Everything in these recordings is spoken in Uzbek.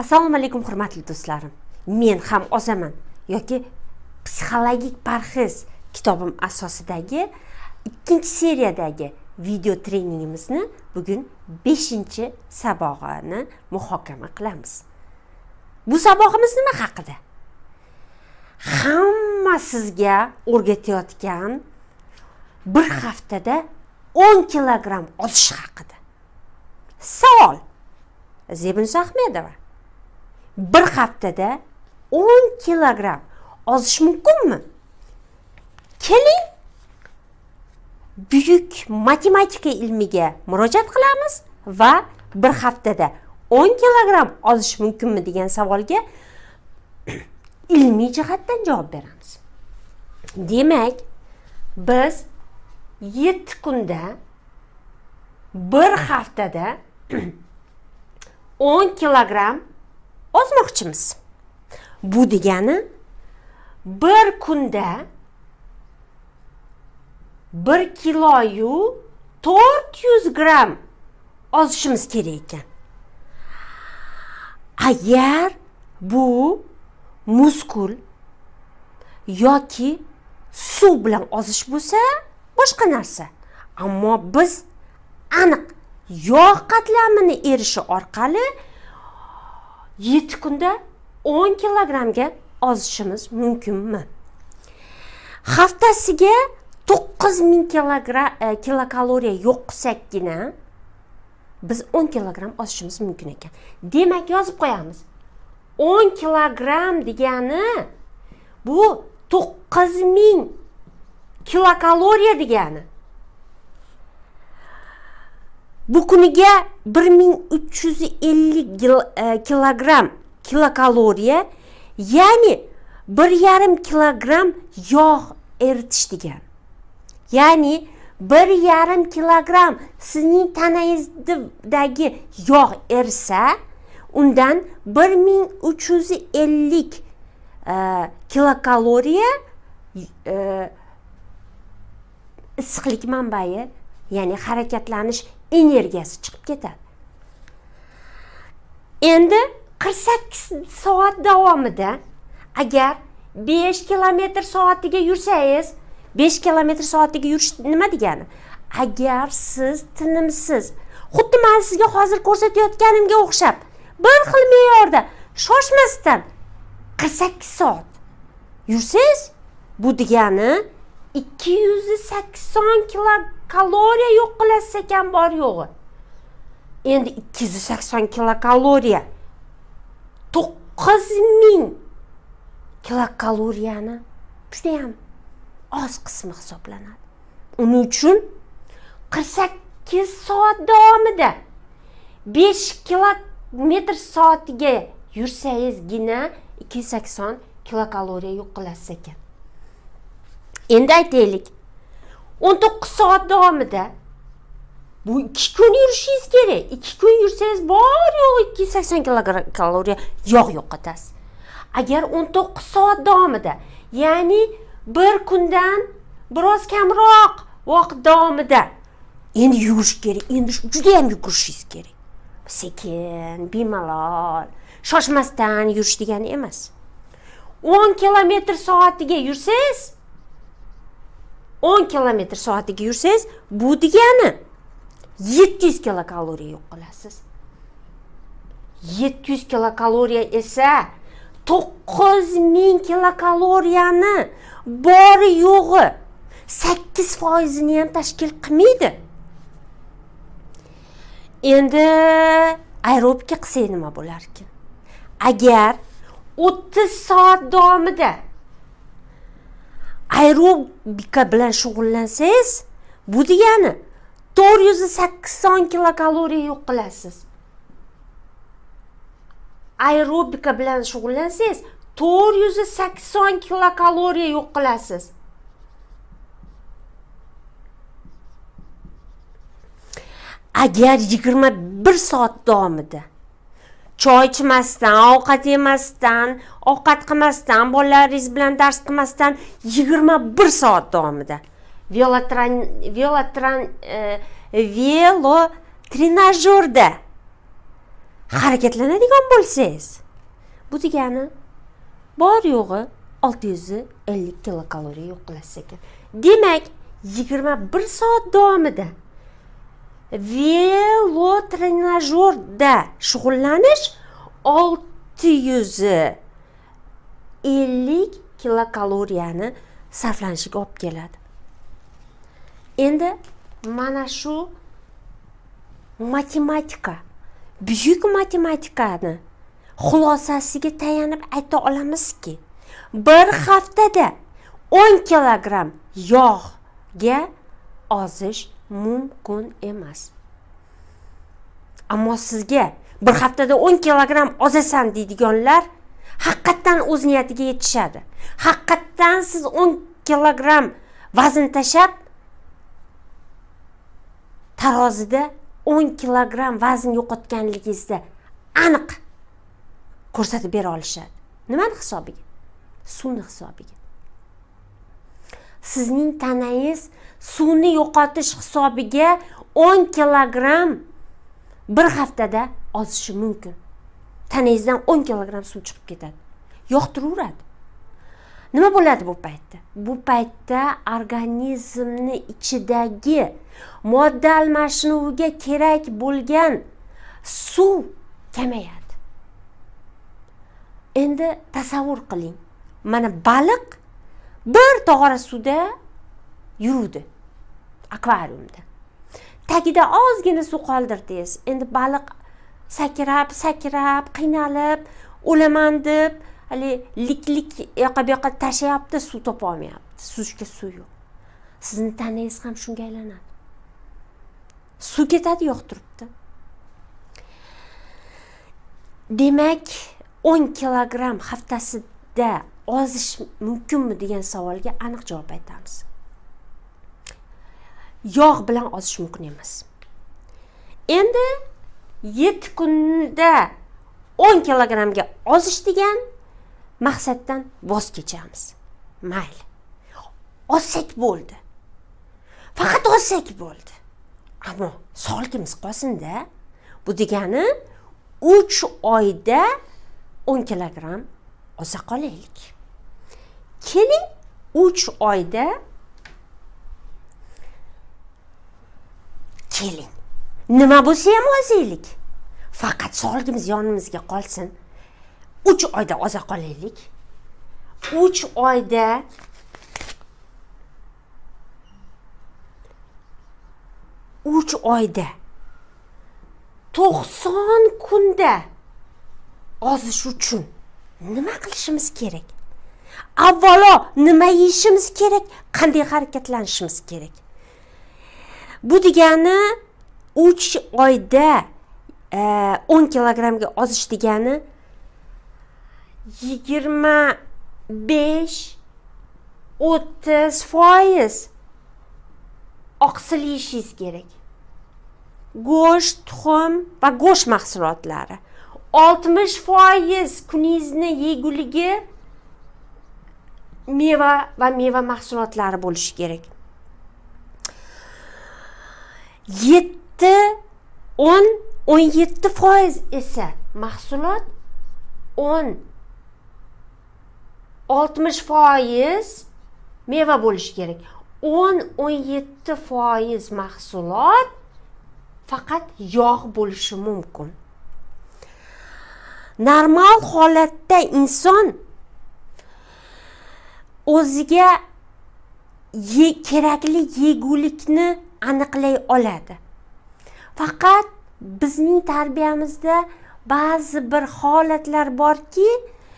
Assalomu alaykum hurmatli do'stlarim. Men ham ozaman yoki psixologik parhez kitobim asosidagi 2-seriyadagi video treningimizni bugun 5-sabog'ini muhokama qilamiz. Bu sabog'imiz nima haqida? Hamma sizga o'rgatayotgan bir haftada 10 kilogramm ozish haqida. Savol. Zebinus Ahmedova. Bir haftada 10 kilogramm ozish mumkinmi? Keling, buyuk matematika ilmiga murojaat qilamiz va bir haftada 10 kilogramm ozish mumkinmi degan savolga ilmiy jihatdan javob beramiz. Demak, biz 7 kunda bir haftada 10 kilogramm ozmoqchimiz. Bu degani bir kunda 1 kiloyu 400 gram ozishimiz kerak ekan. Agar bu muskul yoki suv bilan ozish bo'lsa, boshqa narsa. Ammo biz aniq yog' qatlamini erishi orqali 7 kunda 10 kilogrammga ozishimiz mumkinmi? Haftasiga 9000 kilokaloriya yo'q qilsakgina biz 10 kilogramm ozishimiz mumkin ekan. Demak, yozib qo'yamiz. 10 kilogramm degani bu 9000 kilokaloriya degani. Bu kuniga 1350 kilokaloriya, ya'ni 1,5 kilogramm yog' eritish degan. Ya'ni 1,5 kilogramm sizning tanangizdagi yog' erisa, undan 1350 kilokaloriya issiqlik manbai, ya'ni harakatlanish energiyasi chiqib ketadi. Endi 48 soat davomida agar 5 kilometr soatiga yursangiz, 5 kilometr soatiga yurish nima degani? Agar siz tinimsiz, xuddi men sizga hozir ko'rsatayotganimga o'xshab, bir xil me'yorda shoshmasdan 48 soat yursangiz, bu degani 280 kilokaloriya yo'q qilasiz ekan bor yo'g'i. Endi 280 kilokaloriya 9000 kilokaloriyani juda ham oz qismi hisoblanadi. Uning uchun 48 soat davomida 5 kilometr soatiga yursangizgina 280 kilokaloriya yo'q qilasiz ekan. Endi aytaylik, 19 soat davomida bu 2 kun yurishingiz kerak. 2 kun yursangiz bor yo'q 280 kilokaloriya yog' yo'qotasiz. Agar 19 soat davomida, ya'ni bir kundan biroz kamroq vaqt davomida endi yurish kerak. Endi juda ham yugurishingiz kerak. Sekin, bemalol, shoshmasdan yurish degani emas. 10 kilometr soatiga yursangiz, 10 kilometr soatiga yursangiz, bu degani 700 kilokaloriya yo'q qilasiz. 700 kilokaloriya esa 9000 kilokaloriyani bori yo'g'i 8% ni ham tashkil qilmaydi. Endi aerobika qilsak nima bo'lar ekan? Agar 30 soat davomida aerobika bilan shug'ullansangiz, bu degani 480 kilokaloriya yo'q qilasiz. Aerobika bilan shug'ullansangiz 480 kilokaloriya yo'q qilasiz. Agar 21 soat davomida choy ichmasdan, ovqat yemasdan, ovqat qilmasdan, bolalaringiz bilan dars qilmasdan 21 soat davomida velotrenajyorda harakatlanadigan bo'lsangiz, bu degani bor yo'g'i 650 kilokaloriya yo'q qilasiz ekan. Demak, 21 soat davomida velotrenajyorda shug'ullanish 650 kilokaloriyani sarflanishiga olib keladi. Endi mana shu matematika, buyuk matematikani xulosasiga tayanib ayta olamizki, bir haftada 10 kilogramm yog'ga ozish mumkin emas. Ammo sizga bir haftada 10 kilogramm ozasan deydiganlar haqiqatdan o'z niyatiga yetishadi. Haqiqatdan siz 10 kilogramm vazn tashab tarozida 10 kilogramm vazn yo'qotganligingizda aniq ko'rsatib bera olishadi. Nimani hisobiga? Suvni hisobiga. Sizning tanangiz suvni yo'qotish hisobiga 10 kilogramm bir haftada ozishi mumkin. Tanangizdan 10 kilogramm suv chiqib ketadi. Yo'qtiraveradi. Nima bo'ladi bu paytda? Bu paytda organizmni ichidagi modda almashinuviga kerak bo'lgan suv kamayadi. Endi tasavvur qiling. Mana baliq bir tog'ora suvda yurdi. Akvariumda. Tagida ozgina suv qoldirdingiz. Endi baliq sakrab, qiynalib, o'laman deb, hali lik yoqa bu yoqqa tashayapti, suv topa olmayapti. Suzishga suv yo'q. Sizning tanangiz ham shunga aylanadi. Suv ketadi, yo'q turibdi. Demak, 10 kilogramm haftasida ozish mumkinmi degan savolga aniq javob aytamiz. Yog' bilan ozish mumkin emas. Endi 7 kunda 10 kilogrammga ozish degan maqsaddan voz kechamiz. Mayli. Ozsak bo'ldi. Faqat ozsak bo'ldi. Ammo sog'ligimiz qolsin-da. Bu degani 3 oyda 10 kilogramm oza qolaylik. Keling 3 oyda keling. Nima bo'lsa ham ozaylik. Faqat sog'ligimiz yonimizga qolsin. 3 oyda oza qolaylik. 3 oyda uch oyda 90 kunda ozish uchun nima qilishimiz kerak? Avvalo nima yeyishimiz kerak? Qanday harakatlanishimiz kerak? Bu degani 3 oyda 10 kilogrammga ozish degani 25-30% oqsil yeyishingiz kerak. Go'sht, tuxum va go'sht mahsulotlari. 60% kuningizni yeguligi meva va meva mahsulotlari bo'lishi kerak. 17% esa mahsulot, 60% meva bo'lishi kerak. 17% mahsulot faqat yog' bo'lishi mumkin. Normal holatda inson o'ziga kerakli yegulikni aniqlay oladi. Faqat bizning tarbiyamizda ba'zi bir holatlar borki,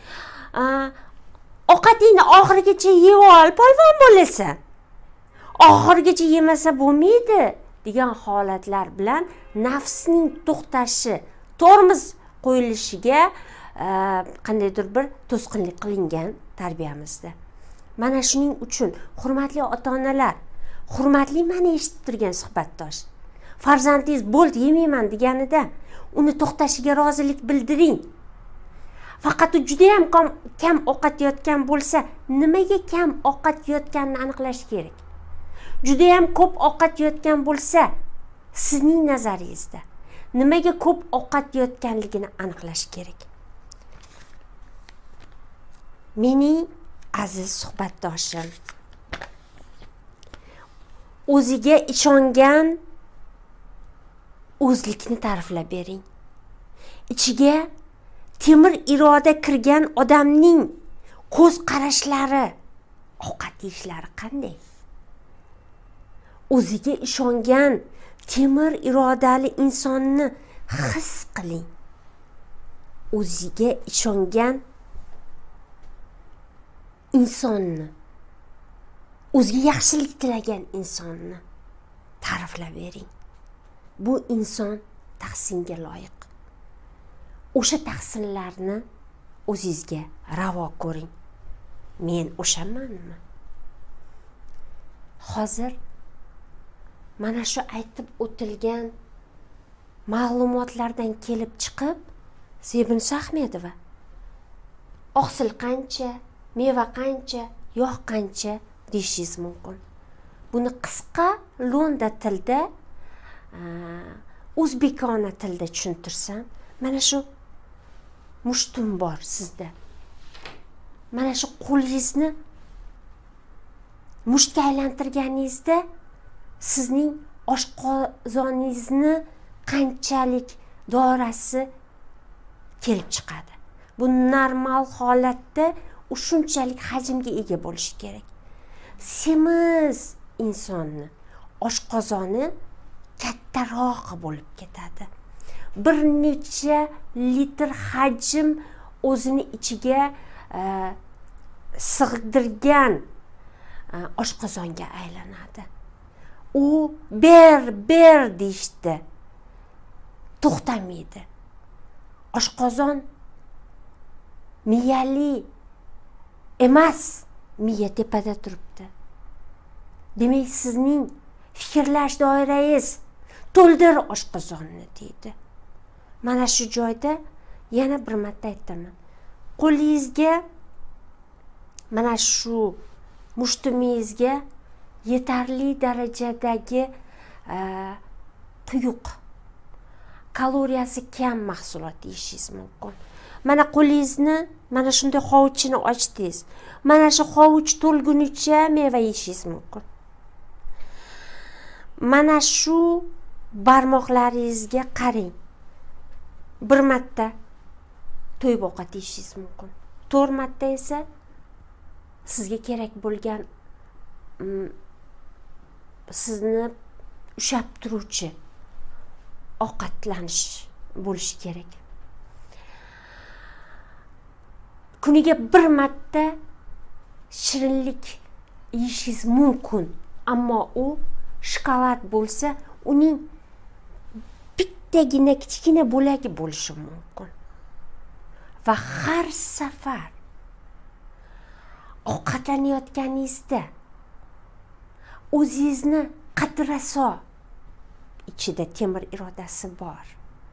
ovqatingni oxirigacha yeb ol, polvon bo'lasan. Oxirigacha yemasa bo'lmaydi degan holatlar bilan nafsning to'xtashi, tormoz qo'yilishiga qandaydir bir to'sqinlik qilingan tarbiyamizda. Mana shuning uchun hurmatli ota-onalar, hurmatli meni eshitib turgan suhbatdosh, farzandingiz bo'ldi yemayman deganida uni to'xtashiga rozilik bildiring. Faqat u juda ham kam ovqat yeyotgan bo'lsa, nimaga kam ovqat yeyotganini aniqlash kerak. Juda ham ko'p ovqat yeyotgan bo'lsa, sizning nazaringizda nimaga ko'p ovqat yeyotganligini aniqlash kerak. Mening aziz suhbatdoshim, o'ziga ishongan o'zlikni ta'riflab bering. Ichiga temir iroda kirgan odamning ko'z qarashlari, ovqat yeyishlari qanday? O'ziga ishongan temir irodali insonni his qiling. O'ziga ishongan insonni, o'ziga yaxshilik tilagan insonni ta'riflab bering. Bu inson tahsinga loyiq. O'sha tahsinlarni o'zingizga ravo ko'ring. Men o'shamanmi? Hozir mana shu aytib o'tilgan ma'lumotlardan kelib chiqib, Zebinsa Ahmedova oqsil qancha, meva qancha, yog' qancha deyishingiz mumkin. Buni qisqa lo'nda tilda, o'zbekona tilda tushuntirsam, mana shu mushtum bor sizda. Mana shu qo'lingizni mushtga aylantirganingizda sizning oshqozoningizni qanchalik dorasi kelib chiqadi. Bu normal holatda shunchalik hajmga ega bo'lishi kerak. Semiz insonni oshqozoni kattaroq bo'lib ketadi. Bir necha litr hajm o'zini ichiga sig'dirgan oshqozonga aylanadi. U ber deyishdi, to'xtamaydi. Oshqozon miyali emas, miya tepada turibdi. Demak, sizning fikrlash doirangiz to'ldir oshqozonni deydi. Mana shu joyda yana bir marta aytaman. Qo'lingizga, mana shu mushtumingizga yetarli darajadagi quyuq, kaloriyasi kam mahsulot yeyishingiz mumkin. Mana qo'lingizni mana shunday hovuchini ochdingiz. Mana shu hovuch to'lgunicha meva yeyishingiz mumkin. Mana shu barmoqlaringizga qarang. Bir marta to'yib ovqat yeyishingiz mumkin. 4 marta esa sizga kerak bo'lgan sizni ushab turuvchi ovqatlanish bo'lishi kerak. Kuniga bir marta shirinlik yeyishingiz mumkin, ammo u shokolad bo'lsa, uning bittagina kichkina bo'lagi bo'lishi mumkin. Va har safar ovqatlanayotganingizda o'zingizni qadraso, ichida temir irodasi bor.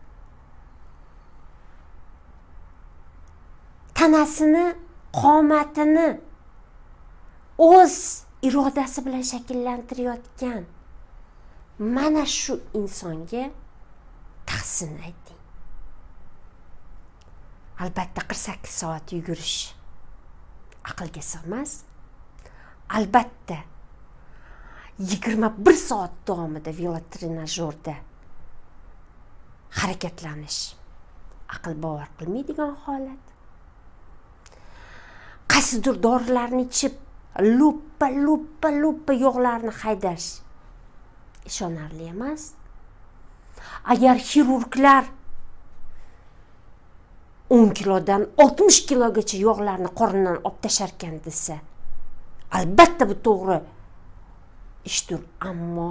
Tanasini, qomatini o'z irodasi bilan shakllantirayotgan mana shu insonga tahsin ayting. Albatta 48 soat yugurish aqlga sig'mas. Albatta 21 soat davomida velotrenajyorda harakatlanish aql bovar qilmaydigan holat. Qaysidir dorilarni ichib luppa yog'larni haydash ishonarli emas. Agar xirurglar 10 kilodan 60 kilogacha yog'larni qornidan olib tashar ekan desa, albatta bu to'g'ri ishdir, ammo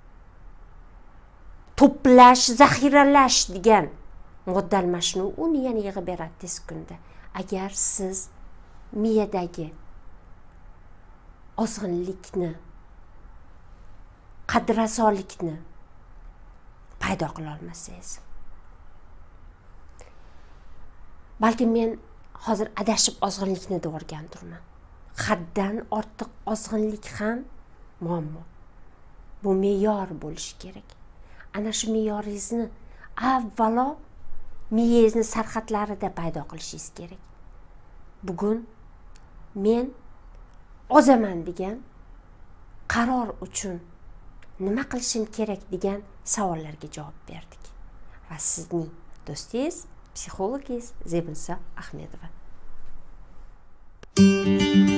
to'plash, zaxiralash degan modda almashinuv uni yana yig'ib beradi tez kunda. Agar siz miyadagi ozg'inlikni, qadrasolikni paydo qila olmasangiz. Balki men hozir adashib ozg'inlikni devorgandirman. Haddan ortiq ozg'inlik ham muammo. Bu me'yor bo'lishi kerak. Ana shu me'yoringizni avvalo miyangizni sarhadlarida paydo qilishingiz kerak. Bugun men ozaman degan qaror uchun nima qilishim kerak degan savollarga javob berdik. Va sizning do'stingiz, psixologingiz Zebinsa Ahmedova.